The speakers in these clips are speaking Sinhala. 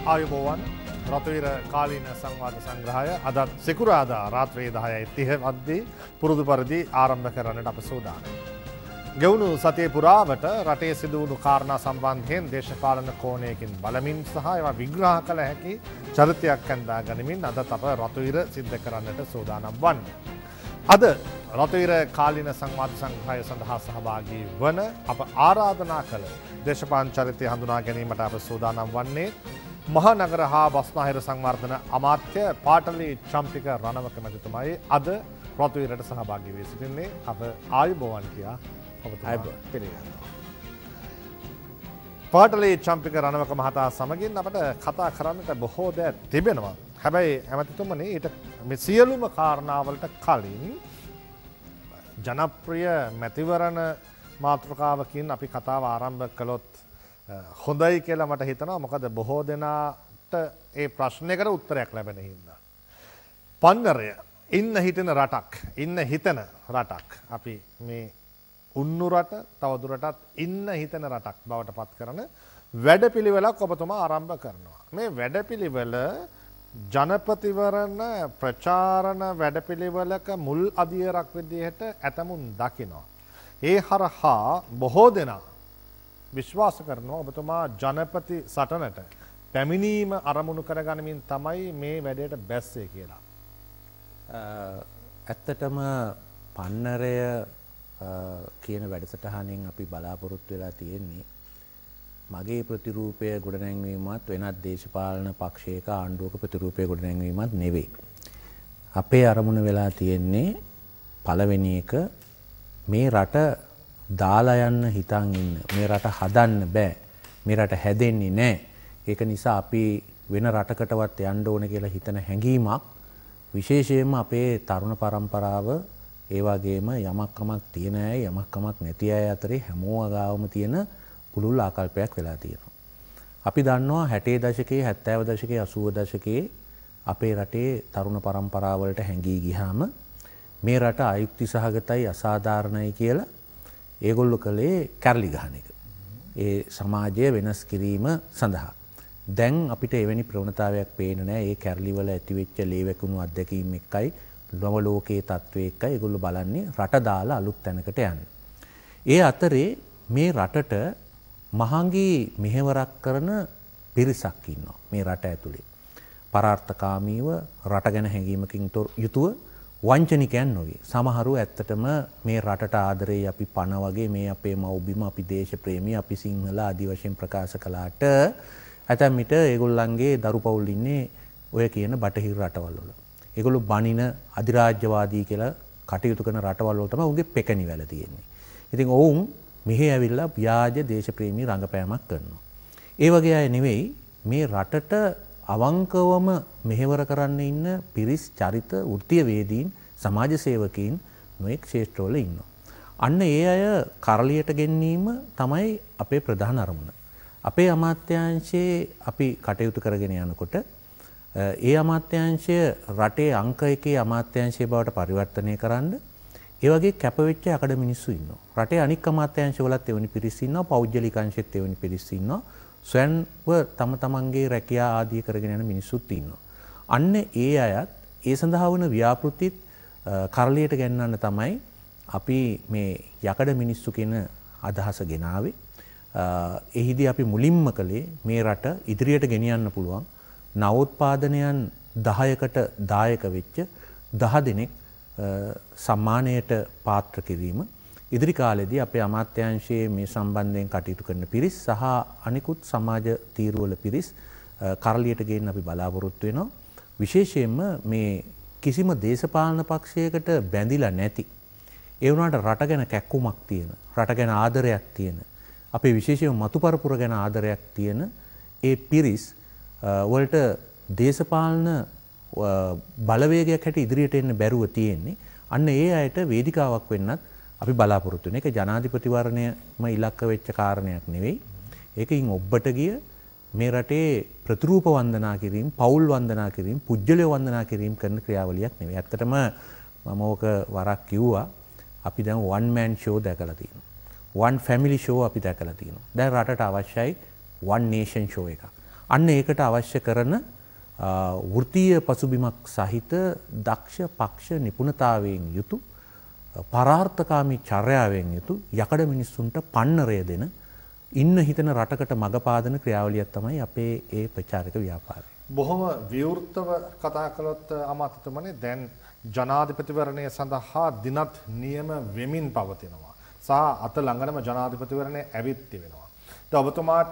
ආයුබෝවන් රතුවිර කාලීන සංවාද සංග්‍රහය අදත් සිකුරාදා රාත්‍රී 10:30 වද්දී පුරුදු පරිදි ආරම්භ කරන්නට අප සූදානම්. ගෙවුණු සතිය පුරාවට රටේ සිදු වුණු කාරණා සම්බන්ධයෙන් දේශපාලන කෝණයකින් බලමින් සහ ඒවා විග්‍රහ කළ හැකි චරිතයක් ඇඳා ගනිමින් අදත් අප රතුවිර සිද්ධ කරන්නට සූදානම් වන්නේ. අද රතුවිර කාලීන සංවාද සංග්‍රහය සඳහා සහභාගී වන අප ආරාධනා කළ දේශපාලන චරිතය හඳුනා ගැනීමට අප සූදානම් වන්නේ මහනගර හා බස්නාහිර සංවර්ධන අමාත්‍ය පාටලී චම්පික රණවක මැතිතුමයි අද රතුවිරට සහභාගී වී සිටින්නේ. අප ආයුබෝවන් කියා ඔබතුමා පිළිගන්නවා. පාටලී චම්පික රණවක මහතා සමගින් අපට කතා කරන්නට බොහෝ දෑ තිබෙනවා. හැබැයි ඇමතිතුමනි ඊට මේ සියලුම කාරණාවලට කලින් ජනප්‍රිය මැතිවරණ මාතෘකාවකින් අපි කතාව ආරම්භ කළොත් හොඳයි කියලා මට හිතනවා. මොකද බොහෝ දෙනාට ඒ ප්‍රශ්නයකට උත්තරයක් ලැබෙන හින්දා. පන්නරය ඉන්න හිතෙන රටක්, ඉන්න හිතන රටක්. අපි මේ උන්නු රට තවදුරටත් ඉන්න හිතන රටක් බවට පත් කරන වැඩපිළිවෙලක් ඔබතුමා ආරම්භ කරනවා. මේ වැඩපිළිවෙල ජනපතිවරණ ප්‍රචාරණ වැඩපිළිවෙලක මුල් අදියරක් විදිහට ඇතමුන් දකිනවා. ඒ හරහා බොහෝ දෙනා විශ්වාස කරනවා ඔබතුමා ජනපති සටනට පැමිණීම අරමුණු කරගනිමින් තමයි මේ වැඩේට බැස්සේ කියලා. ඇත්තටම පන්නරය කියන වැඩසටහනින් අපි බලාපොරොත්තු වෙලා තියෙන්නේ මගේ ප්‍රතිරූපය ගොඩනැංවීමත් වෙනත් දේශපාලන පක්ෂයක ආණ්ඩුවක ප්‍රතිරූපය ගොඩනැංවීමත් නෙවෙයි. අපේ අරමුණ වෙලා තියෙන්නේ පළවෙනි එක මේ රට දාලා යන්න හිතන් ඉන්න. මේ රට හදන්න බෑ. මේ රට හැදෙන්නේ නෑ. ඒක නිසා අපි වෙන රටකටවත් යන්න ඕන කියලා හිතන හැඟීමක් විශේෂයෙන්ම අපේ තරුණ පරම්පරාව ඒ වගේම යමක් කමක් තියෙන අය යමක් කමක් නැති අය අතරේ හැමෝම ගාවම තියෙන පුළුල් ආකල්පයක් වෙලා තියෙනවා. අපි දන්නවා 60 දශකයේ 70 දශකයේ 80 දශකයේ අපේ රටේ තරුණ පරම්පරාව වලට හැංගී ගියාම මේ රට අයුක්ති සහගතයි අසාධාරණයි කියලා ඒගොල්ලෝ කළේ කැරලි ගහන එක. ඒ සමාජය වෙනස් කිරීම සඳහා. දැන් අපිට එවැනි ප්‍රවණතාවයක් පේන්නේ නැහැ. ඒ කැරලි වල ඇතිවෙච්ච ලේවැකුණු අත්දැකීම් එක්කයි නව ලෝකයේ තත්ත්වයේ එක්කයි ඒගොල්ලෝ බලන්නේ රට දාලා අලුත් තැනකට යන්න. ඒ අතරේ මේ රටට මහඟි මෙහෙවරක් කරන පිරිසක් ඉන්නවා මේ රට ඇතුලේ. පරාර්ථකාමීව රට ගැන හැඟීමකින් යුතුව වංචනිකයන් නොවේ. සමහරු ඇත්තටම මේ රටට ආදරේ අපි පණ වගේ මේ අපේ මව්බිම අපි දේශප්‍රේමී අපි සිංහල ආදි වශයෙන් ප්‍රකාශ කළාට ඇතැම් විට ඒගොල්ලන්ගේ දරු පවුල් ඉන්නේ ඔය කියන බටහිර රටවල් වල. ඒගොල්ලෝ බනින අධිරාජ්‍යවාදී කියලා කටයුතු කරන රටවල් වල තමයි උගේ පෙකණි වැල තියෙන්නේ. ඉතින් ඔවුන් මෙහි ඇවිල්ලා ව්‍යාජ දේශප්‍රේමී රංගපෑමක් කරනවා. ඒ වගේ අය නෙවෙයි මේ රටට අවංකවම මෙහෙවර කරන්න ඉන්න පිරිස් චරිත වෘත්තීය වේදීන් සමාජ සේවකීන් නොඑක් ක්ෂේත්‍රවල ඉන්නවා. අන්න ඒ අය කරලියට ගෙන්නීම තමයි අපේ ප්‍රධාන අරමුණ. අපේ අමාත්‍යාංශයේ අපි කටයුතු කරගෙන යනකොට ඒ අමාත්‍යාංශය රටේ අංක 1 අමාත්‍යාංශය බවට පරිවර්තනය කරන්න ඒ වගේ කැපවෙච්ච යකඩ මිනිස්සු ඉන්නවා. රටේ අනික් අමාත්‍යාංශවලත් එවැනි පිරිස් ඉන්නවා. පෞද්ගලික අංශෙත් එවැනි පිරිස් ඉන්නවා. ස්වයංව තම තමන්ගේ රැකියා ආදී කරගෙන යන මිනිස්සුත් ඉන්නවා. අන්න ඒ අයත් ඒ සඳහා වන ව්‍යාපෘතිත් කරලියට ගෙන්නන්න තමයි අපි මේ යකඩ මිනිස්සු කියන අදහස ගෙනාවේ. එහිදී අපි මුලින්ම කළේ මේ රට ඉදිරියට ගෙනියන්න පුළුවන් නවෝත්පාදනයන් 10කට දායක වෙච්ච 10 දෙනෙක් සම්මානයට පාත්‍ර කිරීම. ඉදිරි කාලෙදී අපේ අමාත්‍යාංශයේ මේ සම්බන්ධයෙන් කටයුතු කරන පිරිස් සහ අනිකුත් සමාජ තීරුවල පිරිස් කරලියට ගේන්න අපි බලාපොරොත්තු වෙනවා. විශේෂයෙන්ම මේ කිසිම දේශපාලන පක්ෂයකට බැඳිලා නැති ඒ වුණාට රට ගැන කැක්කුමක් තියෙන රට ගැන ආදරයක් තියෙන අපේ විශේෂයෙන්ම මතුපරපුර ගැන ආදරයක් තියෙන ඒ පිරිස් වලට දේශපාලන බලවේගයක් හැටි ඉදිරියට එන්න බැරුව තියෙන්නේ. අන්න ඒ අයට වේදිකාවක් වෙන්නත් අපි බලාපොරොත්තු වෙන එක ජනාධිපතිවරණයම ඉලක්ක වෙච්ච කාරණයක් නෙවෙයි. ඒකකින් ඔබට ගිය මේ රටේ ප්‍රතිරූප වන්දනා කිරීම, පෞල් වන්දනා කිරීම, පුජ්‍යලය වන්දනා කිරීම කරන ක්‍රියාවලියක් නෙවෙයි. ඇත්තටම මම ඕක වරක් කිව්වා. අපි දැන් one man show දැකලා තියෙනවා. one family show අපි දැකලා තියෙනවා. දැන් රටට අවශ්‍යයි one nation show එකක්. අන්න ඒකට අවශ්‍ය කරන වෘත්තීය පසුබිමක් සහිත දක්ෂ පක්ෂ නිපුණතාවයෙන් යුතු පරාර්ථකාමී චර්යාවෙන් යුතු යකඩ මිනිස්සුන්ට පන්නරය දෙන ඉන්න හිතන රටකට මඟ පාදන ක්‍රියාවලියක් තමයි අපේ ඒ ප්‍රචාරක ව්‍යාපාරය. බොහොම විවෘතව කතා කළොත් අමාත්‍යතුමනි දැන් ජනාධිපතිවරණය සඳහා දිනත් නියම වෙමින් පවතිනවා. සහ අත ළඟනම ජනාධිපතිවරණය ඇවිත් තිබෙනවා. ඔබතුමාට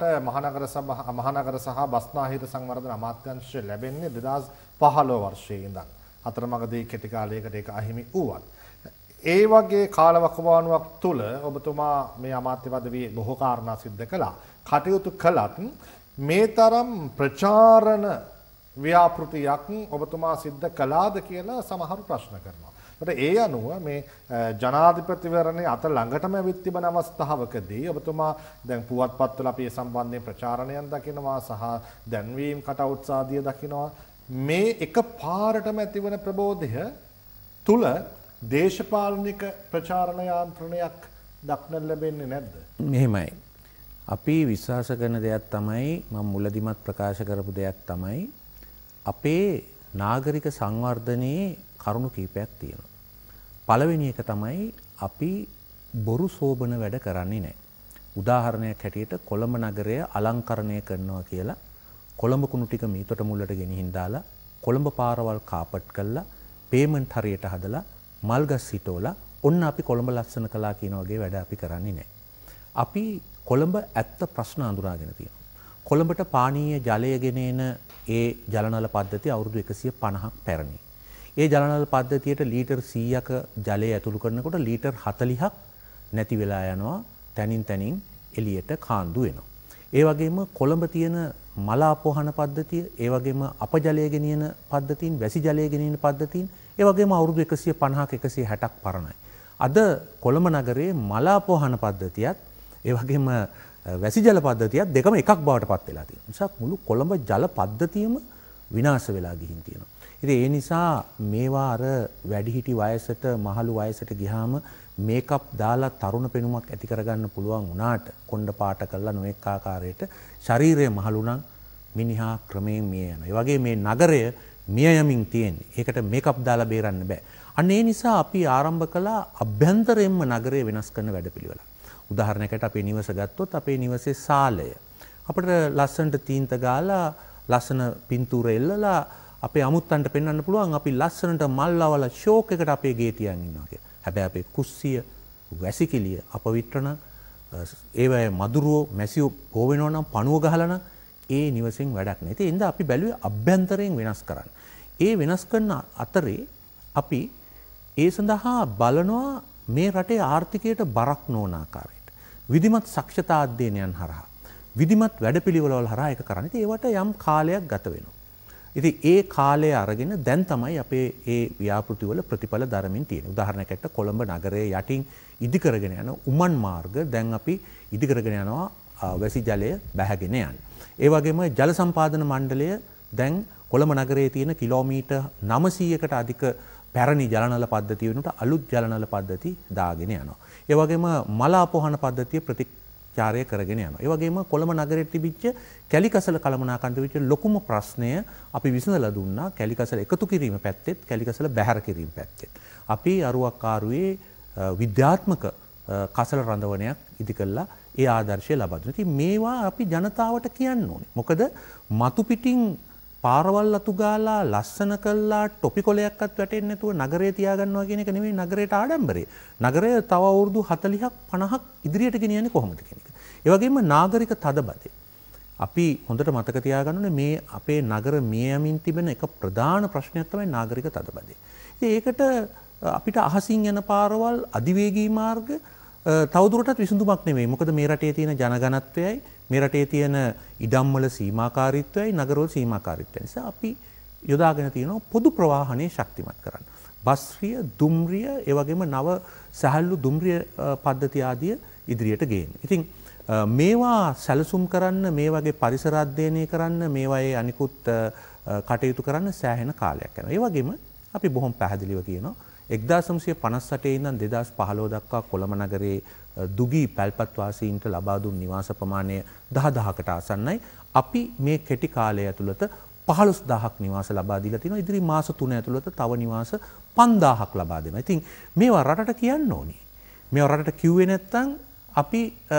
මහනගර සහ බස්නාහිර සංවර්ධන අමාත්‍යාංශය ලැබෙන්නේ 2015 වර්ෂයේ ඉඳන්. අතරමඟදී කෙටි කාලයකට ඒක අහිමි වුවත්. ඒ වගේ කාලවකවානුවක් තුල ඔබතුමා මේ අමාත්‍ය පදවියේ බොහෝ කාරණා සිද්ධ කළා. කටයුතු කළත් මේ තරම් ප්‍රචාරණ ව්‍යාපෘතියක් ඔබතුමා සිද්ධ කළාද කියලා සමහරු ප්‍රශ්න කරනවා. ඒ අනුව මේ ජනාධිපතිවරණයේ අත ළඟටම ඇවිත් තිබෙන අවස්ථාවකදී ඔබතුමා දැන් පුවත්පත්වල අපි මේ සම්බන්ධයෙන් ප්‍රචාරණයන් දකිනවා සහ දැන්වීම් කටවුට්ස් ආදිය දකිනවා. මේ එක පාරටම ඇතිවන ප්‍රබෝධය තුල දේශපාලනික ප්‍රචාරණ යාන්ත්‍රණයක් දක්නට ලැබෙන්නේ නැද්ද? මෙහෙමයි. අපි විශ්වාස කරන දෙයක් තමයි මම මුලදිමත් ප්‍රකාශ කරපු දෙයක් තමයි අපේ නාගරික සංවර්ධනයේ කරුණු කීපයක් තියෙනවා. පළවෙනි එක තමයි අපි බොරු සෝබන වැඩ කරන්නේ නැහැ. උදාහරණයක් හැටියට කොළඹ නගරය අලංකරණය කරනවා කියලා කොළඹ කුණු ටික මීතොට මුල්ලට ගෙනිහින් දාලා කොළඹ පාරවල් කාපට් කරලා පේමන්ට් හරියට හදලා මල්ගස් හිටෝලා ඔන්න අපි කොළඹ ලස්සන කළා කියන වගේ වැඩ අපි කරන්නේ නැහැ. අපි කොළඹ ඇත්ත ප්‍රශ්න අඳුනාගෙන තියෙනවා. කොළඹට පානීය ජලය ගෙනෙන ඒ ජලනල පද්ධතිය අවුරුදු 150ක් පැරණි. ඒ ජලනල පද්ධතියට ලීටර් 100ක ජලය ඇතුළු කරනකොට ලීටර් 40ක් නැති වෙලා යනවා, තනින් තනින් එළියට කාන්දු වෙනවා. ඒ වගේම කොළඹ තියෙන මල අපෝහන පද්ධතිය, ඒ වගේම අපජලය ගෙනියන පද්ධතීන්, වැසි ජලය ගෙනියන පද්ධතීන්, ඒ වගේම අවුරුදු 150ක් 160ක් පරණයි. අද කොළඹ නගරයේ මල අපෝහන පද්ධතියත් ඒ වගේම වැසි ජල පද්ධතියත් දෙකම එකක් බවට පත් වෙලා තියෙනවා. නිසා මුළු කොළඹ ජල පද්ධතියම විනාශ වෙලා ගිහින් තියෙනවා. ඉතින් ඒ නිසා මේවා අර වැඩිහිටි වයසට, මහලු වයසට ගියාම මේකප් දාලා තරුණ පෙනුමක් ඇති කරගන්න පුළුවන් වුණාට කොණ්ඩ පාට කරලා නොඑක ආකාරයට ශරීරය මහලු නම් මිනිහා ක්‍රමයෙන් මිය යනවා. ඒ වගේ මේ නගරය මිය යමින් තියෙන්නේ. ඒකට මේකප් දාලා බේරන්න බෑ. අන්න ඒ නිසා අපි ආරම්භ කළා අභ්‍යන්තරයෙන්ම නගරය වෙනස් කරන වැඩපිළිවෙල. උදාහරණයකට අපේ නිවස ගත්තොත් අපේ නිවසේ සාලය අපිට ලස්සනට තීන්ත ගාලා ලස්සන පින්තූර එල්ලලා අපේ අමුත්තන්ට පෙන්වන්න පුළුවන් අපි ලස්සනට මල් අවල ෂෝක් එකට අපේ ගේ තියන් ඉන්නවා කියලා. හැබැයි අපේ කුස්සිය, වැසිකිළිය අපවිත්‍ර නම් ඒවැය මදුරුවෝ, මැසියෝ පෝ වෙනවා නම් පණුව ගහලා නම් ඒ නිවසෙන් වැඩක් නැහැ. ඒ හින්දා අපි බැලුවේ අභ්‍යන්තරයෙන් වෙනස් කරන්න. ඒ වෙනස් කරන අතරේ අපි ඒ සඳහා බලනවා මේ රටේ ආර්ථිකයට බරක් නොවන ආකාරයට විධිමත් සක්ෂතා අධ්‍යයනයන් හරහා විධිමත් වැඩපිළිවෙළවල් හරහා ඒක කරන්නේ. ඉතින් ඒවට යම් කාලයක් ගත වෙනවා. ඉතින් ඒ කාලය අරගෙන දැන් තමයි අපේ ඒ ව්‍යාපෘතිවල ප්‍රතිඵල දරමින් තියෙන්නේ. උදාහරණයකට කොළඹ නගරයේ යටින් ඉදි කරගෙන යන උමන් මාර්ග දැන් අපි ඉදි කරගෙන යනවා වැසි ජලය බැහැගෙන යන. ඒ වගේම ජල සම්පාදන මණ්ඩලය දැන් කොළඹ නගරයේ තියෙන කිලෝමීටර් 900කට අධික පැරණි ජලනල පද්ධතිය වෙනුවට අලුත් ජලනල පද්ධති දාගෙන යනවා. ඒ වගේම මල අපෝහන පද්ධතිය ප්‍රතිචාරය කරගෙන යනවා. ඒ වගේම කොළඹ නගරයේ තිබිච්ච කැලිකසල කළමනාකරන විදිහට ලොකුම ප්‍රශ්නය අපි විසඳලා දුන්නා. කැලිකසල එකතු කිරීම පැත්තෙත්, කැලිකසල බැහැර කිරීම පැත්තෙත්. අපි අරුවක්කාරුවේ විද්‍යාත්මක කසල රඳවනයක් ඉදි කළා ඒ ආදර්ශය ලබා දුන්නා. ඉතින් මේවා අපි ජනතාවට කියන්න ඕනේ. මොකද මතු පිටින් පාරවල් අතු ගාලා ලස්සන කළා ටොපි කොලයක්වත් වැටෙන්නේ නැතුව නගරය තියාගන්නවා කියන එක නෙමෙයි නගරයට ආඩම්බරේ. නගරය තව අවුරුදු 40ක් 50ක් ඉදිරියට ගෙනියන්නේ කොහොමද කියන එක. ඒ වගේම නාගරික තදබදේ. අපි හොඳට මතක තියාගන්න ඕනේ මේ අපේ නගර මිය යමින් තිබෙන එක ප්‍රධාන ප්‍රශ්නයක් තමයි නාගරික තදබදේ. ඉතින් ඒකට අපිට අහසින් යන පාරවල්, අධිවේගී මාර්ග තවදුරටත් විසඳුමක් නෙමෙයි. මොකද මේ රටේ තියෙන ජනගණත්වයයි මේ රටේ තියෙන ඉඩම්වල සීමාකාරීත්වයයි නගරවල සීමාකාරීත්වය නිසා අපි යොදාගෙන තියෙනවා පොදු ප්‍රවාහනය ශක්තිමත් කරන්න. බස්රිය, දුම්රිය, ඒ වගේම නව සැහැල්ලු දුම්රිය පද්ධති ආදිය ඉදිරියට ගේන්න. ඉතින් මේවා සැලසුම් කරන්න, මේ වගේ පරිසර අධ්‍යයනය කරන්න, මේවායේ අනිකුත් කටයුතු කරන්න සෑහෙන කාලයක් යනවා. ඒ වගේම අපි බොහොම පැහැදිලිව කියනවා 1958 ඉඳන් 2015 දක්වා කොළඹ නගරයේ දුගී පැල්පත් වාසීන්ට ලබා දුන් නිවාස ප්‍රමාණය 10000කට ආසන්නයි. අපි මේ කෙටි කාලය ඇතුළත 15000ක් නිවාස ලබා දීලා තිනවා. ඉදිරි මාස 3 ඇතුළත තව නිවාස 5000ක් ලබා දෙනවා. ඉතින් මේවා රටට කියන්න ඕනේ. මේවා රටට කිව්වේ නැත්නම් අපි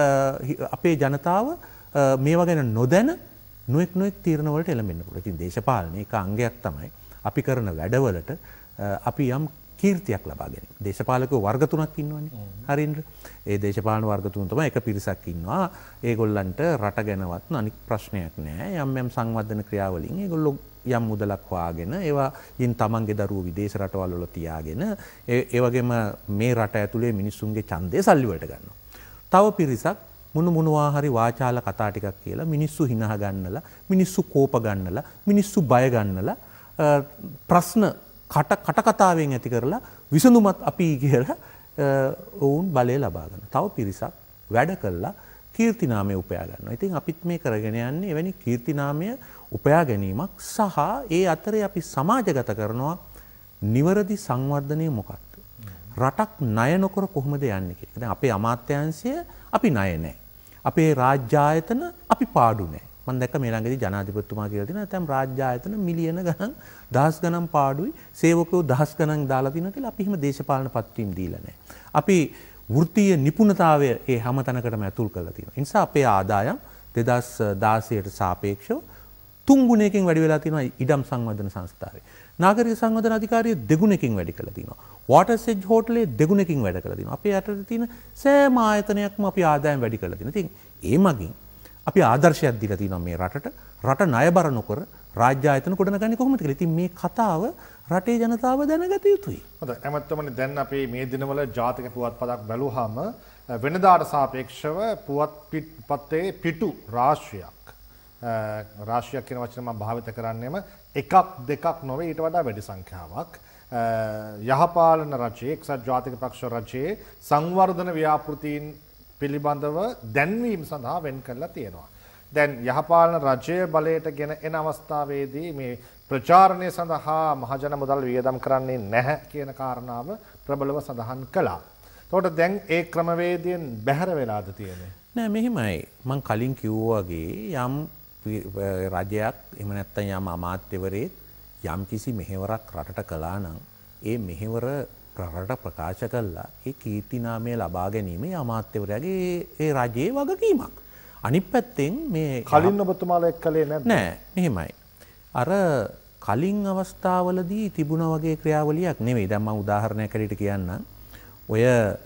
අපේ ජනතාව මේවා ගැන නොදැන නොඑක් තීරණ වලට එළඹෙන්න පුළුවන්. ඉතින් දේශපාලනයේ එක අංගයක් තමයි අපි කරන වැඩවලට අපි යම් කීර්තියක් ලබා ගැනීම. දේශපාලකයෝ වර්ග තුනක් ඉන්නවනේ. හරිද? ඒ දේශපාලන වර්ග තුන තමයි එක පිරිසක් ඉන්නවා. ඒගොල්ලන්ට රට ගැනවත් අනික් ප්‍රශ්නයක් නැහැ. යම් සංවර්ධන ක්‍රියාවලින් ඒගොල්ලෝ යම් මුදලක් හොයාගෙන ඒවා යින් තමන්ගේ දරුවෝ විදේශ රටවල් වල තියාගෙන ඒ වගේම මේ රට ඇතුලේ මිනිස්සුන්ගේ ඡන්දය සල්ලි වලට ගන්නවා. තව පිරිසක් මොනවා හරි වාචාල කතා ටිකක් කියලා මිනිස්සු හිනහ ගන්නලා, මිනිස්සු කෝප ගන්නලා, මිනිස්සු බය ගන්නලා ප්‍රශ්න කට කතාවෙන් ඇති කරලා විසඳුමත් අපි කියලා ඔවුන් බලය ලබා ගන්නවා. තව පිරිසක් වැඩ කළා කීර්තිනාමය උපයා ගන්නවා. ඉතින් අපිත් මේ කරගෙන යන්නේ එවැනි කීර්තිනාමය උපයා ගැනීමක් සහ ඒ අතරේ අපි සමාජගත කරනවා නිවැරදි සංවර්ධනය මොකක්ද? රටක් ණය නොකර කොහොමද යන්නේ කියලා. දැන් අපේ අමාත්‍යාංශය අපි ණය නැහැ. අපේ රාජ්‍ය ආයතන අපි පාඩු නැහැ. මම දැක්ක මේ ළඟදී ජනාධිපතිතුමා කියලා තියෙනවා නැත්නම් රාජ්‍ය ආයතන මිලියන ගණන් දහස් ගණන් පාඩුයි සේවකයෝ දහස් ගණන් දාලා තිනවා කියලා අපි එහෙම දේශපාලන පත්වීම් දීලා නැහැ. අපි වෘත්තීය නිපුණතාවය ඒ හැම තැනකටම ඇතුල් කරලා තියෙනවා. ඒ නිසා අපේ ආදායම් 2016ට සාපේක්ෂව 3 ගුණයකින් වැඩි වෙලා තියෙනවා ඉඩම් සංවර්ධන සංස්ථාවේ. නාගරික සංවර්ධන අධිකාරිය 2 ගුණයකින් වැඩි කරලා තියෙනවා. වෝටර්ස් එජ් හෝටලේ 2 ගුණයකින් වැඩි කරලා තියෙනවා. අපේ යටතේ තියෙන සෑම ආයතනයක්ම අපි ආදායම් වැඩි කරලා තියෙනවා. ඉතින් ඒ මගින් අපි ආදර්ශයක් දීලා තියෙනවා මේ රටට. රට ණයබර නොකර රාජ්‍ය ආයතන ගොඩනගන්නේ කොහොමද කියලා. ඉතින් මේ කතාව රටේ ජනතාව දැනගත යුතුයි. හොඳයි. එමත්තුමනි දැන් අපි මේ දිනවල ජාතික පුවත්පතක් බැලුවාම වෙනදාට සාපේක්ෂව පුවත්පතේ පිටු රාශියක් කියන වචන මම භාවිත කරන්නේම එකක් දෙකක් නොවේ ඊට වඩා වැඩි සංඛ්‍යාවක්. යහපාලන රජයේ එක්සත් ජාතික පක්ෂ රජයේ සංවර්ධන ව්‍යාපෘතීන් පිළිබඳව දැන්වීම සඳහා වෙන් කරලා තියෙනවා. දැන් යහපාලන රජය බලයට ගෙන එන අවස්ථාවේදී මේ ප්‍රචාරණය සඳහා මහජන මුදල් වියදම් කරන්නේ නැහැ කියන කාරණාව ප්‍රබලව සඳහන් කළා. එතකොට දැන් ඒ ක්‍රමවේදයෙන් බැහැර වෙලාද තියෙන්නේ? නෑ මෙහෙමයි. මම කලින් කිව්වා වගේ යම් රජයක් එහෙම නැත්නම් යම් අමාත්‍යවරයෙක් යම් කිසි මෙහෙවරක් රටට කළා නම් ඒ මෙහෙවර රට ප්‍රකාශ කළා ඒ කීර්තිනාමය ලබා ගැනීම අමාත්‍යවරයාගේ ඒ රජයේ වගකීමක්. අනිත් පැත්තෙන් මේ කලින් ඔබතුමාලා එක්කලේ නැද්ද? නෑ මෙහෙමයි. අර කලින් අවස්ථාවලදී තිබුණා වගේ ක්‍රියාවලියක් නෙවෙයි. දැන් මම උදාහරණයක් ඇරෙට කියන්නම්. ඔය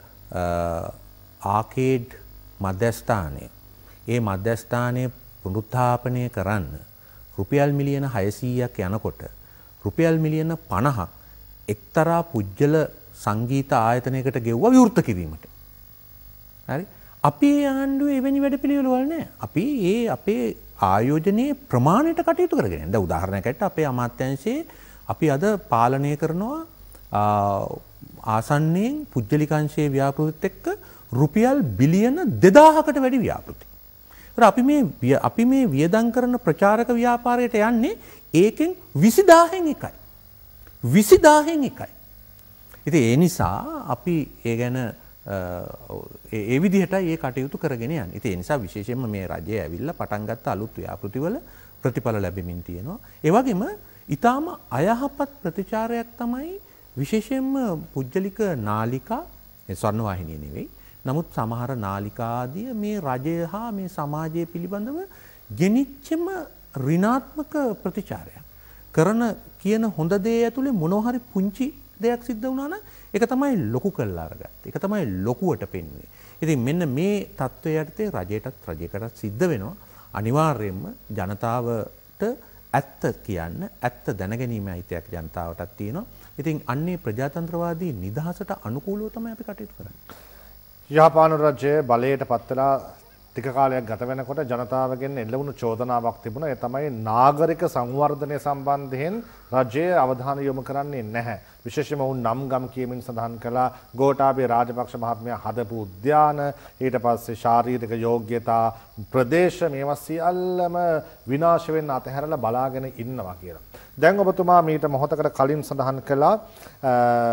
ආකේඩ් මධ්‍යස්ථානයේ ඒ මධ්‍යස්ථානයේ පුනරුත්ථාපනය කරන්න රුපියල් මිලියන 600ක් යනකොට රුපියල් මිලියන 50ක් එක්තරා පුජ්‍යල සංගීත ආයතනයකට ගෙව්වා විවෘත කිරීමට. හරි? අපි ආණ්ඩුවේ එවැනි වැඩපිළිවෙළ වල නැහැ. අපි අපේ ආයෝජනයේ ප්‍රමාණයට කටයුතු කරගෙන යනවා. දැන් උදාහරණයකට අපේ අමාත්‍යාංශයේ අපි අද පාලනය කරනවා ආසන්නයෙන් පුජ්‍යලිකාංශයේ ව්‍යාපෘතිත් එක්ක රුපියල් බිලියන 2000කට වැඩි ව්‍යාපෘති. අපි මේ වියදම් කරන ප්‍රචාරක ව්‍යාපාරයට යන්නේ ඒකෙන් 20000න් එකයි. 20000න් එකයි. ඉතින් ඒ නිසා අපි ඒ ගැන ඒ විදිහටයි ඒ කටයුතු කරගෙන යන්නේ. ඉතින් ඒ නිසා විශේෂයෙන්ම මේ රජය ඇවිල්ලා පටන් ගත්ත අලුත් ව්‍යාපෘතිවල ප්‍රතිඵල ලැබෙමින් තියෙනවා. ඒ වගේම ඊටාම අයහපත් ප්‍රතිචාරයක් තමයි විශේෂයෙන්ම පුජ්‍යලික නාලිකා ස්වර්ණවාහිනිය නෙවෙයි. නමුත් සමහර නාලිකා ආදිය මේ රජය හා මේ සමාජය පිළිබඳව ගෙනිච්චම ඍණාත්මක ප්‍රතිචාරයක්. කරන කියන හොඳ දේ ඇතුලේ මොනවා හරි පුංචි දෙයක් සිද්ධ වුණා නම් ඒක තමයි ලොකු කරලා අරගත්තේ. ඒක තමයි ලොකුවට පෙන්වන්නේ. ඉතින් මෙන්න මේ தত্ত্বය යටතේ රජයකටත් සිද්ධ වෙනවා අනිවාර්යයෙන්ම ජනතාවට ඇත්ත කියන්න ඇත්ත දැනගැනීමේ අයිතියක් ජනතාවටත් තියෙනවා. ඉතින් අන්නේ ප්‍රජාතන්ත්‍රවාදී නිදහසට අනුකූලව තමයි අපි කටයුතු කරන්නේ. යහපාලන රජය බලයට පත් වෙලා ටික කාලයක් ගත වෙනකොට ජනතාවගෙන් එල්ල වුණු චෝදනාවක් තිබුණා. ඒ තමයි නාගරික සංවර්ධනය සම්බන්ධයෙන් රජය අවධානය යොමු කරන්නේ නැහැ. විශේෂයෙන්ම වුන් නම් ගම් කියමින් සඳහන් කළා ගෝඨාභය රාජපක්ෂ මහත්මයා හදපු උද්‍යාන ඊට පස්සේ ශාරීරික යෝග්‍යතා ප්‍රදේශ මේවා සියල්ලම විනාශ වෙන්න අතහැරලා බලාගෙන ඉන්නවා කියලා. දැන් ඔබතුමා මීට මොහොතකට කලින් සඳහන් කළා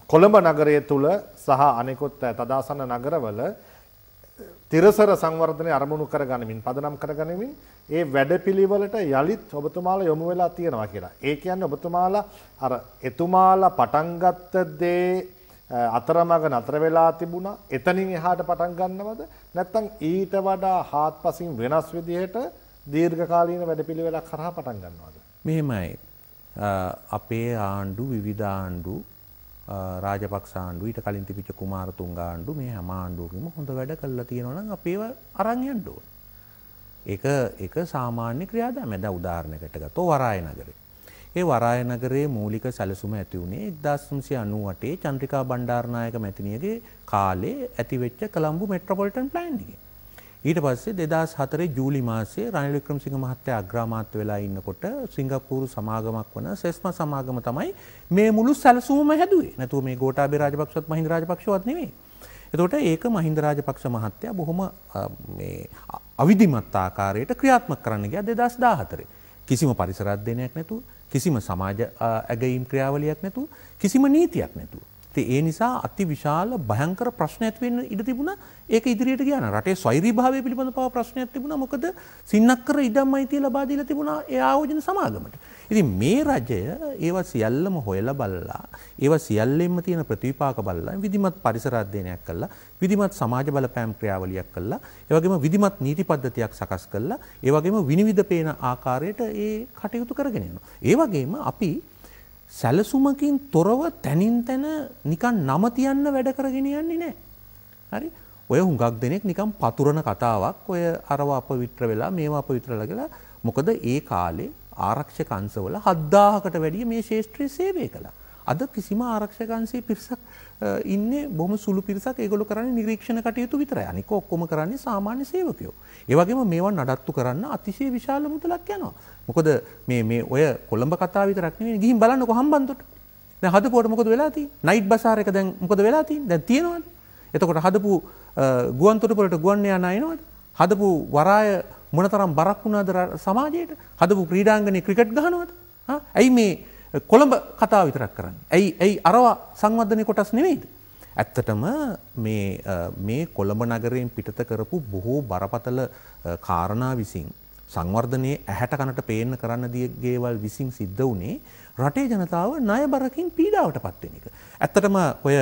කොළඹ නගරය තුල සහ අනෙකුත් තදාසන්න නගරවල තිරසර සංවර්ධනය අරමුණු කරගනිමින් පදනම් කරගනිමින් ඒ වැඩපිළිවෙලට යලිත් ඔබතුමාලා යොමු වෙලා තියෙනවා කියලා. ඒ කියන්නේ ඔබතුමාලා අර එතුමාලා පටන් ගත්ත දේ අතරමඟ නතර වෙලා තිබුණා. එතනින් එහාට පටන් ගන්නවද? නැත්නම් ඊට වඩා හාත්පසින් වෙනස් විදිහට දීර්ඝකාලීන වැඩපිළිවෙලක් කරා පටන් ගන්නවද? මෙහෙමයි. අපේ ආණ්ඩු විවිධ ආණ්ඩු රාජපක්ෂ ආණ්ඩු ඊට කලින් තිබිච්ච කුමාරතුංග ආණ්ඩු මේ හැම ආණ්ඩුවකම හොඳ වැඩ කළා තියෙනවා නම් අපේව අරන් යන්න ඕන. ඒක සාමාන්‍ය ක්‍රියාදාමයක්. දැන් උදාහරණයකට ගත්තොත් වරාය නගරේ. ඒ වරාය නගරයේ මූලික සැලසුම ඇති වුණේ 1998 චන්ද්‍රිකා බණ්ඩාරනායක මැතිණියගේ කාලේ ඇතිවෙච්ච කොළඹ මෙට්‍රොපොලිටන් ප්ලෑන් එකේ. ඊට පස්සේ 2004 ජූලි මාසයේ රනිල් වික්‍රමසිංහ මහත්තයා අග්‍රාමාත්‍ය වෙලා ඉන්නකොට සිංගප්පූරු සමාගමක් වන සෙස්මා සමාගම තමයි මේ මුළු සැලසුමම හැදුවේ. නැතුව මේ ගෝඨාභය රාජපක්ෂවත් මහින්ද රාජපක්ෂවත් නෙවෙයි. එතකොට ඒක මහින්ද රාජපක්ෂ මහත්තයා බොහොම මේ අවිධිමත් ආකාරයට ක්‍රියාත්මක කරන්න ගියා 2014. කිසිම පරිසර අධ්‍යයනයක් නැතුව, කිසිම සමාජ ඇගයීම් ක්‍රියාවලියක් නැතුව, කිසිම නීතියක් නැතුව. ඒ නිසා අති විශාල භයංකර ප්‍රශ්න ඇති වෙන්න ඉඩ තිබුණා. ඒක ඉදිරියට ගියා නා. රටේ ස්වෛරීභාවය පිළිබඳ පව ප්‍රශ්නයක් තිබුණා. මොකද සින්නක්කර ඉඩම් අයිතිය ලබා දීලා තිබුණා ඒ ආයෝජන සමාගමට. ඉතින් මේ රජය ඒවා සියල්ලම හොයලා බලලා, ඒවා සියල්ලෙන්ම තියෙන ප්‍රතිවිපාක බලලා, විධිමත් පරිසර අධ්‍යයනයක් කළා, විධිමත් සමාජ බලපෑම් ක්‍රියාවලියක් කළා, ඒ වගේම විධිමත් නීති පද්ධතියක් සකස් කළා, ඒ වගේම විනිවිද පේන ආකාරයට ඒ කටයුතු කරගෙන යනවා. ඒ වගේම අපි සැලසුමකින් තොරව තනින් තන නිකන් නම තියන්න වැඩ කරගෙන යන්නේ නැහැ. හරි? ඔය හුඟක් දෙනෙක් නිකන් පතුරන කතාවක් ඔය අරව අපවිත්‍ර වෙලා මේවා අපවිත්‍ර වෙලා කියලා. මොකද ඒ කාලේ ආරක්ෂක අංශවල 7000කට වැඩිය මේ ශාස්ත්‍රීය සේවය කළා. අද කිසිම ආරක්ෂක අංශයේ පිරිසක් ඉන්නේ බොහොම සුළු පිරිසක්. ඒගොල්ලෝ කරන්නේ නිරීක්ෂණ කටයුතු විතරයි. අනික ඔක්කොම කරන්නේ සාමාන්‍ය සේවකයෝ. ඒ වගේම මේවා නඩත්තු කරන්න අතිශය විශාල මුදලක් යනවා. මොකද මේ ඔය කොළඹ කතාව විතරක් නෙවෙයි ගිහින් බලන්නකො හම්බන්තොට. දැන් හදපුවට මොකද වෙලා තියෙන්නේ? නයිට් බසාර් එක දැන් මොකද වෙලා තියෙන්නේ? දැන් තියෙනවද? එතකොට හදපු ගුවන් තොටුපළට ගුවන් යාන එනවද? හදපු වරාය මොනතරම් බරක් වුණාද සමාජයට? හදපු ක්‍රීඩාංගනේ ක්‍රිකට් ගහනවද? ඇයි මේ කොළඹ කතාව විතරක් කරන්නේ? ඇයි අරවා සංවර්ධනයේ කොටස් නෙවෙයිද? ඇත්තටම මේ කොළඹ නගරයෙන් පිටත කරපු බොහෝ බරපතල කාරණා විසින් සංවර්ධනයේ ඇහැට කනට පේන්න කරන්න දේවල් විසින් සිද්ධ වුණේ රටේ ජනතාව ණයබරකින් පීඩාවට පත් වෙන එක. ඇත්තටම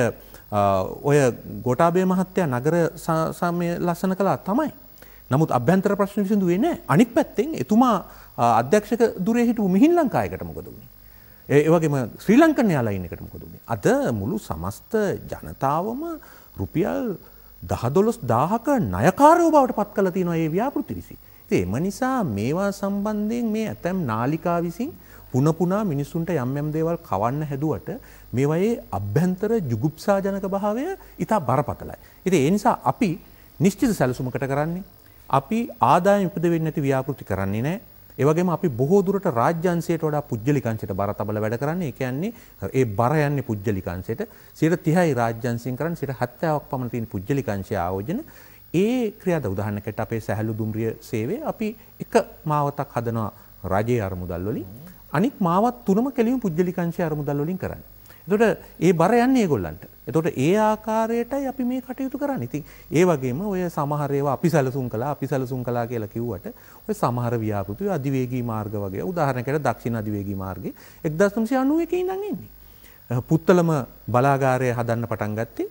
ඔය ගෝඨාභය මහත්තයා නගර සමය ලස්සන කළා තමයි. නමුත් අභ්‍යන්තර ප්‍රශ්න විසඳුවේ නැහැ. අනිත් පැත්තෙන් එතුමා අධ්‍යක්ෂක දුරේ හිටපු මිහින් ලංකායකට මොකද වුනේ? ඒ වගේම ශ්‍රී ලංකන් එයාලයින් එකට මොකද වුනේ? අද මුළු සමස්ත ජනතාවම රුපියල් 10-12000ක ණයකාරයෝ බවට පත් කරලා තියෙනවා මේ ව්‍යාපෘති විසින්. ඉතින් එම නිසා මේවා සම්බන්ධයෙන් මේ ඇතැම් නාලිකා විසින් පුනපුනා මිනිසුන්ට යම් දේවල් කවන්න හැදුවට මේවායේ අභ්‍යන්තර ජුගුප්සාජනක භාවය ඉතා බරපතලයි. ඉතින් ඒ නිසා අපි නිශ්චිත සැලසුමකට කරන්නේ අපි ආදායම් ඉපදෙන්නේ නැති ව්‍යාපෘති කරන්නේ නැහැ. ඒ වගේම අපි බොහෝ දුරට රාජ්‍ය අංශයට වඩා පුජ්‍යලික අංශයට බර තබලා වැඩ කරන්නේ. ඒ කියන්නේ ඒ බර යන්නේ පුජ්‍යලික අංශයට. 30%යි රාජ්‍ය අංශයෙන් කරන්නේ 70%ක් පමණ තියෙන පුජ්‍යලික අංශයේ ආයෝජන. ඒ ක්‍රියාද උදාහරණයකට අපේ සැහැල්ලු දුම්රිය සේවය අපි එක මාවතක් හදනවා රජයේ අරමුදල් වලින්. අනික් මාවත් තුනම කෙලිම පුජ්‍යලික අංශයේ අරමුදල් වලින් කරන්නේ. එතකොට ඒ බර යන්නේ ඒගොල්ලන්ට. එතකොට ඒ ආකාරයටයි අපි මේ කටයුතු කරන්නේ. ඉතින් ඒ වගේම ඔය සමහර ඒවා අපි සැලසුම් කළා කියලා කිව්වට ඔය සමහර ව්‍යාපෘති අධිවේගී මාර්ග වගේ උදාහරණයකට දක්ෂිණ අධිවේගී මාර්ගයේ 1991 ඉඳන් එන්නේ. පුත්තලම බලාගාරය හදන්න පටන් ගත්තේ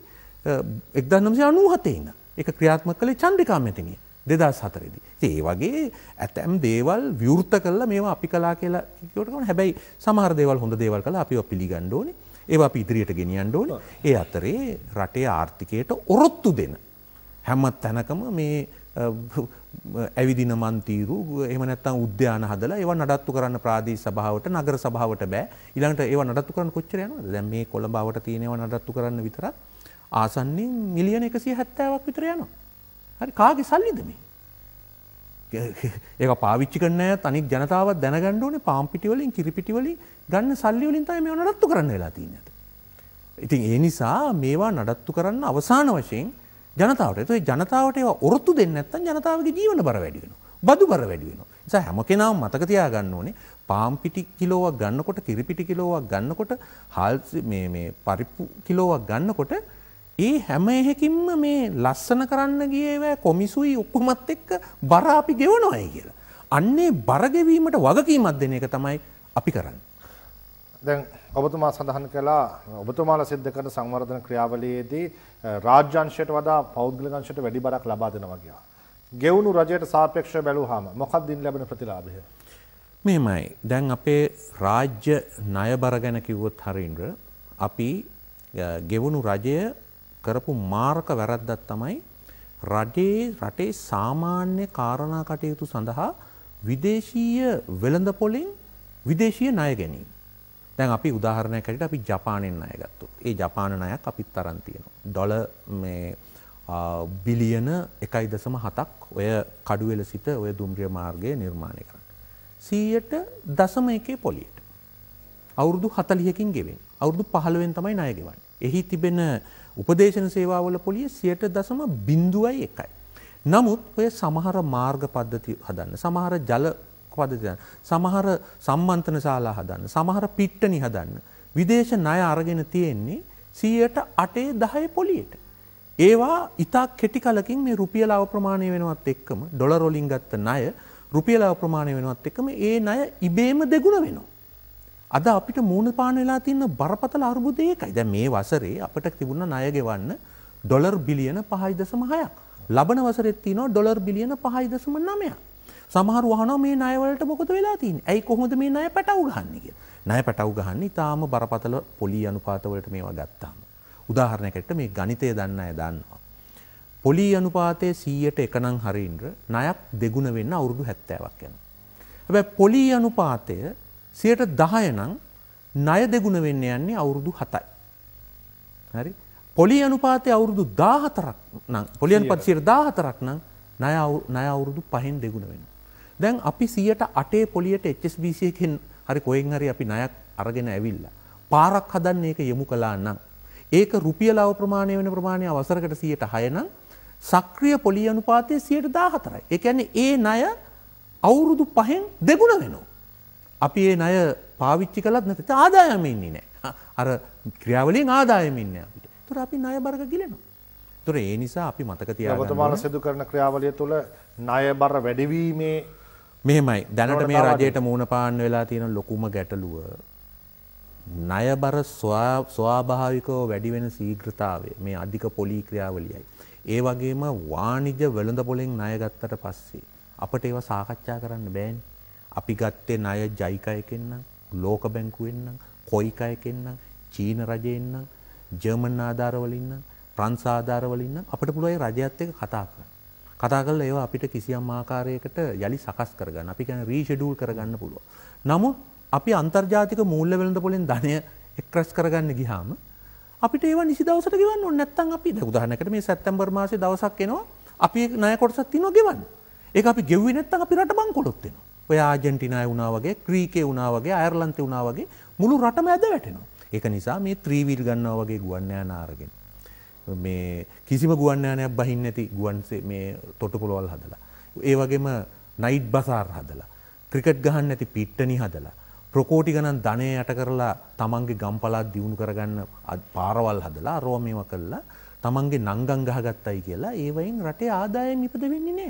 1997 ඉඳන්. ඒක ක්‍රියාත්මක කළේ චන්ද්‍රිකා මැතිණිය 2004 දී. ඉතින් ඒ වගේ ඇතැම් දේවල් විවෘත කළා මේවා අපි කළා කියලා කියවට කවන. හැබැයි සමහර දේවල් හොඳ දේවල් කළා අපිව පිළිගන්න ඕනේ. ඒවා අපි ඉදිරියට ගෙනියන්න ඕනේ. ඒ අතරේ රටේ ආර්ථිකයට ඔරොත්තු දෙන හැම තැනකම මේ ඇවිදින මන්තිරු එහෙම නැත්නම් උද්‍යාන හදලා ඒවා නඩත්තු කරන්න ප්‍රාදේශීය සභාවට නගර සභාවට බෑ. ඊළඟට ඒවා නඩත්තු කරන්න කොච්චර යනවද? දැන් මේ කොළඹවට තියෙන ඒවා නඩත්තු කරන්න විතරක් ආසන්නින් මිලියන 170ක් විතර යනවා. හරි කාගේ සල්ලිද මේ? ඒක පාවිච්චි කරන්නේ නැත් අනික් ජනතාවත් දැනගන්න ඕනේ පාම් පිටි වලින් කිරි පිටි වලින් ගන්න සල්ලි වලින් තමයි මේවා නඩත්තු කරන්න වෙලා තියෙන්නේ. ඉතින් ඒ නිසා මේවා නඩත්තු කරන්න අවසාන වශයෙන් ජනතාවට. ඒතකොට ජනතාවට ඒවා ඔරොත්තු දෙන්නේ නැත්නම් ජනතාවගේ ජීවන බර වැඩි වෙනවා. බදු බර වැඩි වෙනවා. නිසා හැම කෙනාම මතක තියාගන්න ඕනේ පාම් පිටි කිලෝවක් ගන්නකොට කිරි පිටි කිලෝවක් ගන්නකොට හාල් මේ පරිප්පු කිලෝවක් ගන්නකොට ඒ හැම එකකින්ම මේ ලස්සන කරන්න ගියේ කොමිසුයි ඔක්කොමත් එක්ක බර අපි ගෙවනවායි කියලා. අන්නේ බර ගෙවීමට වගකීමක් දෙන එක තමයි අපි කරන්නේ. දැන් ඔබතුමා සඳහන් කළා ඔබතුමාලා සිද්ධ කරන සංවර්ධන ක්‍රියාවලියේදී රාජ්‍ය අංශයට වඩා පෞද්ගලික අංශයට වැඩි බරක් ලබා දෙනවා කියලා. ගෙවුණු රජයට සාපේක්ෂව බැලුවාම මොකක්ද ඉන් ලැබෙන ප්‍රතිලාභය? මෙහෙමයි. දැන් අපේ රාජ්‍ය ණය බර ගැන කිව්වොත් හරින්ද අපි ගෙවුණු රජය කරපු මාරක වැරද්දක් තමයි රටේ සාමාන්‍ය කාරණා කටයුතු සඳහා විදේශීය වෙළඳපොලින් විදේශීය ණය ගැනීම. දැන් අපි උදාහරණයක් හැටියට අපි ජපානයෙන් ණය ගත්තොත් ඒ ජපාන ණයක් අපිත් තරම් තියෙනවා. ඩොලර් මේ බිලියන 1.7ක් ඔය කඩුවෙල සිට ඔය දුම්රිය මාර්ගය නිර්මාණය කරන්න. 100.1 පොලියට. අවුරුදු 40කින් ගෙවෙන්නේ. අවුරුදු 15න් තමයි ණය ගෙවන්නේ. එහි තිබෙන උපදේශන සේවාවල පොලිය 0.01යි. නමුත් ඔය සමහර මාර්ග පද්ධති හදන්න, සමහර ජල පද්ධති හදන්න, සමහර සම්මන්ත්‍රණ ශාලා හදන්න, සමහර පිට්ටනි හදන්න විදේශ ණය අරගෙන තියෙන්නේ 8.10 පොලියට. ඒවා ඉතා කෙටි කලකින් මේ රුපියල අවප්‍රමාණය වෙනවත් එක්කම ඩොලර් වලින් ගත්ත ණය රුපියල අවප්‍රමාණය වෙනවත් එක්කම ඒ ණය ඉබේම දෙගුණ වෙනවා. අද අපිට මූණ පාන වෙලා තියෙන බරපතල අර්බුදය ඒකයි. දැන් මේ වසරේ අපිට තිබුණ ණය ගෙවන්න ඩොලර් බිලියන 5.6ක්. ලබන වසරෙත් තියෙනවා ඩොලර් බිලියන 5.9ක්. සමහරව අහනවා මේ ණය වලට මොකද වෙලා තියෙන්නේ? ඇයි කොහොමද මේ ණය පැටව ගහන්නේ කියලා. ණය පැටව ගහන්නේ ඊටාම බරපතල පොලි අනුපාත වලට මේවා ගත්තාම. උදාහරණයකට මේ ගණිතය දන්න අය දන්නවා. පොලි අනුපාතයේ 100ට 1 නම් හරින්න ණයක් දෙගුණ වෙන්න අවුරුදු 70ක් යනවා. හැබැයි පොලි අනුපාතය 10 නම් ණය දෙගුණ වෙන්න යන්නේ අවුරුදු 7යි. හරි? පොලි අනුපාතය අවුරුදු 14ක් නම් පොලි අනුපාතය 14ක් නම් ණය අවුරුදු 5න් දෙගුණ වෙනවා. දැන් අපි 108 පොලියට HSBC එකෙන් හරි කොහෙන් හරි අපි ණයක් අරගෙන ඇවිල්ලා පාරක් හදන්න ඒක යොමු කළා නම් ඒක රුපියල අවප්‍රමාණය වෙන ප්‍රමාණය අවසරකට 106 නම් සක්‍රීය පොලි අනුපාතය 114යි. ඒ කියන්නේ ඒ ණය අවුරුදු 5න් දෙගුණ වෙනවා. අපි ඒ ණය පාවිච්චි කළත් නැත්නම් ආදායම ඉන්නේ නැහැ. අර ක්‍රියාවලියෙන් ආදායම ඉන්නේ අපිට. ඒතර අපි ණය බරක ගිලෙනවා. ඒතර ඒ නිසා අපි මතක තියාගන්න ඕනේ. ඔබතුමාලා සිදු කරන ක්‍රියාවලිය තුළ ණය බර වැඩිවීමේ මෙහෙමයි. දැනට මේ රජයට මූණ පාන්න වෙලා තියෙන ලොකුම ගැටලුව ණය බර ස්වාභාවිකව වැඩි වෙන ශීඝ්‍රතාවය මේ අධික පොලි ක්‍රියාවලියයි. ඒ වගේම වාණිජ්‍ය වෙළඳපොලෙන් ණය ගත්තට පස්සේ අපිට ඒවා සාකච්ඡා කරන්න බෑනේ. අපි ගත්තේ ණය ජයිකා එකෙන් නම්, ලෝක බැංකුවෙන් නම්, කොයිකා එකෙන් නම්, චීන රජයෙන් නම්, ජර්මන් ආධාර වලින් නම්, ප්‍රංශ ආධාර වලින් නම් අපිට පුළුවන් ඒ රජයත් එක්ක කතා කරන්න. කතා කරලා ඒවා අපිට කිසියම් ආකාරයකට යලි සකස් කරගන්න. අපි කියන්නේ රීෂෙඩියුල් කරගන්න පුළුවන්. නමුත් අපි අන්තර්ජාතික මූල්‍ය වෙළඳපොලෙන් ධනය එක්රැස් කරගන්න ගියාම අපිට ඒවා නිසි දවසට ගෙවන්න ඕනේ. නැත්නම් අපි දැන් උදාහරණයකට මේ සැප්තැම්බර් මාසේ දවසක් එනවා අපි ණය කොටසක් තියෙනවා ගෙවන්න. ඒක අපි ගෙව්වේ නැත්නම් අපි රට බංකොලොත් වෙනවා. ඔය ආජන්ටිනාවේ වුණා වගේ, ග්‍රීකේ වුණා වගේ, අයර්ලන්තේ වුණා වගේ මුළු රටම ඇද වැටෙනවා. ඒක නිසා මේ ත්‍රිවිල් ගන්නවා වගේ ගුවන් යාන අරගෙන මේ කිසිම ගුවන් යානයක් බහින්නේ නැති ගුවන් මේ තොටුපළවල් හදලා. ඒ වගේම නයිට් බසාර් හදලා, ක්‍රිකට් ගහන්න නැති පිට්ටනි හදලා, ප්‍රකෝටි ගණන් ධනය යට කරලා තමන්ගේ ගම්පලාත් දියුණු කරගන්න පාරවල් හදලා අරවා මේවා කළා තමන්ගේ නංගන් ගහගත්තයි කියලා ඒ වයින් රටේ ආදායම් ඉපද වෙන්නේ නැහැ.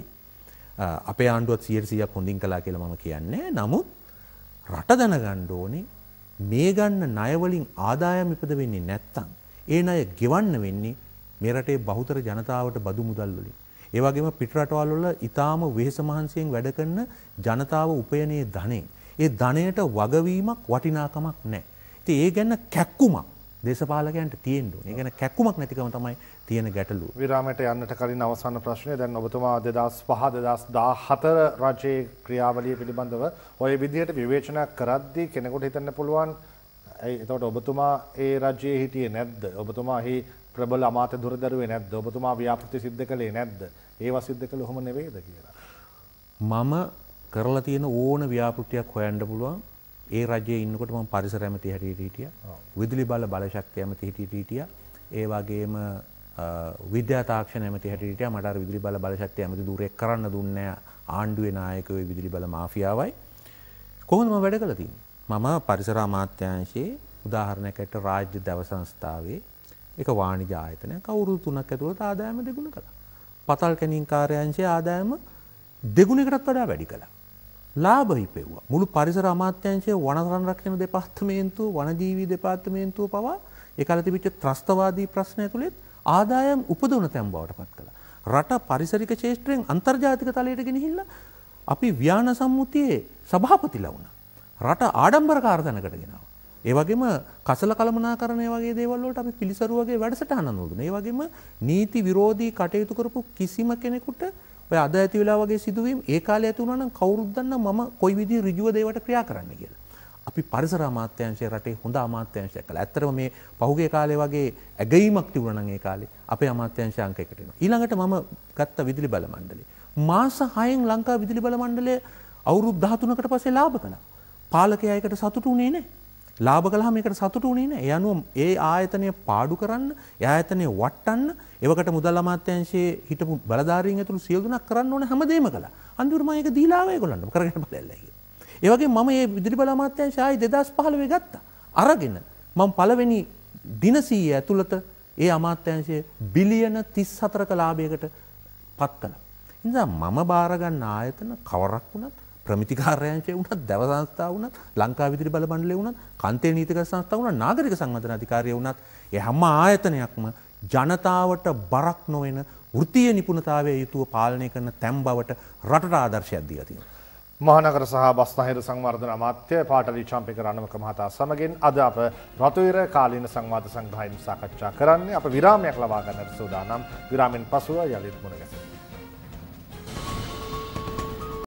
අපේ ආණ්ඩුවත් 100%ක් හොඳින් කළා කියලා මම කියන්නේ. නමුත් රට දැනගන්න ඕනේ මේ ගන්න ණය වලින් ආදායම් ඉපද වෙන්නේ නැත්තම් ඒ ණය ගෙවන්න වෙන්නේ මේ රටේ බහුතර ජනතාවට බදු මුදල් වලින්. ඒ වගේම පිට රටවල් වල ඊටාම වෙහෙස මහන්සියෙන් වැඩ කරන ජනතාව උපයනේ ධනෙන්. ඒ ධනයට වගවීමක් වටිනාකමක් නැහැ. ඉතින් ඒ ගැන කැක්කුමක් දේශපාලකයන්ට තියෙන්න ඕනේ. ඒ ගැන කැක්කුමක් නැතිකම තමයි තියෙන ගැටලුව. විරාමයට යන්නට කලින් අවසාන ප්‍රශ්නය දැන් ඔබතුමා 2005 2014 රජයේ ක්‍රියාවලිය පිළිබඳව ඔය විදිහට විවේචනයක් කරද්දී කෙනෙකුට හිතන්න පුළුවන් එතකොට ඔබතුමා ඒ රජයේ හිටියේ නැද්ද? ඔබතුමා එහි ප්‍රබල අමාත්‍ය දුරදරුවේ නැද්ද? ඔබතුමා ව්‍යාපෘති සිද්ධ කළේ නැද්ද? ඒවා සිද්ධ කළේ කොහොම නෙවෙයිද කියලා. මම කරලා තියෙන ඕන ව්‍යාපෘතියක් හොයන්න පුළුවන්. ඒ රජයේ ඉන්නකොට මම පරිසර ඇමති හැටියට හිටියා. විදුලි බල ශක්තිය ඇමති හැටියට හිටියා. ඒ වගේම විද්‍යා තාක්ෂණ ඇමති හැටියට හිටියා. මට අර විදුලි බල ශක්තිය ඇමති ධූරයක් කරන්න දුන්නේ ආණ්ඩුවේ නායකයෝ විදුලි බල මාෆියාවයි. කොහොමද මම වැඩ කළා තියෙන්නේ? මම පරිසර අමාත්‍යාංශයේ උදාහරණයකට රාජ්‍ය දැව සංස්ථාවේ එක වාණිජ ආයතනයක් අවුරුදු 3ක් ඇතුළත ආදායම දෙගුණ කළා. පතල් කැණීම් කාර්යාංශයේ ආදායම දෙගුණයකටත් වඩා වැඩි කළා. ලාභ හිපෙව්වා. මුළු පරිසර අමාත්‍යාංශයේ වන සංරක්ෂණ දෙපාර්තමේන්තුව, වනජීවී දෙපාර්තමේන්තුව පවා ඒ කාලේ තිබිච්ච ත්‍රස්තවාදී ප්‍රශ්න ඇතුළේ ආදායම් උපදවන තැන් බවට පත් කළා. රට පරිසරික ක්ෂේත්‍රයෙන් අන්තර්ජාතික තලයට ගෙනහිල්ලා අපි ව්‍යාන සම්මුතියේ සභාපතිලා වුණා. රට ආඩම්බරකාර තැනකට ගෙනාවා. ඒ වගේම කසල කළමනාකරණය වගේ දේවල් වලට අපි පිළිසරු වගේ වැඩසටහන නෝදුනා. ඒ වගේම නීති විරෝධී කටයුතු කරපු කිසිම කෙනෙකුට ඔය අද ඇති වෙලා වගේ සිදුවීම් ඒ කාලේ ඇති වුණා නම් කවුරුත් දන්නා මම කොයි විදිහේ ඍජුව දේවට ක්‍රියා කරන්න කියලා. අපි පරිසර අමාත්‍යාංශයේ රටේ හොඳ අමාත්‍යාංශයක් කළා. ඇත්තටම මේ පහුගිය කාලේ වගේ ඇගීමක් තිබුණා නම් ඒ කාලේ අපේ අමාත්‍යාංශ අංක 1ට එනවා. ඊළඟට මම ගත්ත විදුලි බල මණ්ඩලය. මාස 6න් ලංකා විදුලි බල මණ්ඩලය අවුරුදු 13කට පස්සේ ලාභ කළා. පාලකයා ඒකට සතුටු වුණේ නැහැ. ලාභ කළාම ඒකට සතුටු වුණේ නැහැ. ඒ අනුව ඒ ආයතනය පාඩු කරන්න, ඒ ආයතනය වටන්න, එවකට මුදල් අමාත්‍යාංශයේ හිටපු බලධාරීන් ඇතුළු සියලු දෙනා කරන්න ඕන හැමදේම කළා. අන්තිමට මම ඒක දීලා ආවා ඒගොල්ලන්ට කරගෙන බලලා කියලා. ඒ වගේ මම මේ විදුලි බල අමාත්‍යාංශය ආයි 2015 ගත්තා. අරගෙන මම පළවෙනි දින 100 ඇතුළත ඒ අමාත්‍යාංශයේ බිලියන 34ක ලාභයකට පත් කළා. ඒ නිසා මම බාර ගන්න ආයතන කවරක් වුණත් ප්‍රමිති කාර්යාංශය වුණත්, දැව සංස්ථාව වුණත්, ලංකා විදුලි බල මණ්ඩලය වුණත්, කාන්තේ නීතිගත සංස්ථාව වුණත්, නාගරික සංවර්ධන අධිකාරිය වුණත්, ඒ හැම ආයතනයක්ම ජනතාවට බරක් නොවන වෘත්තීය නිපුණතාවයේ යුතුව පාලනය කරන තැන් බවට රටට ආදර්ශයක් දීලා තියෙනවා. මහනගර සහ බස්නාහිර සංවර්ධන අමාත්‍ය පාටලි චම්පික රණවක මහතා සමගින් අද අප රතුවිර කාලීන සංවාද සංග්‍රහයෙන් සාකච්ඡා කරන්නේ. අප විරාමයක් ලබා ගන්නට සූදානම්. විරාමෙන් පසුව යළිත් මුණ ගැසෙමු.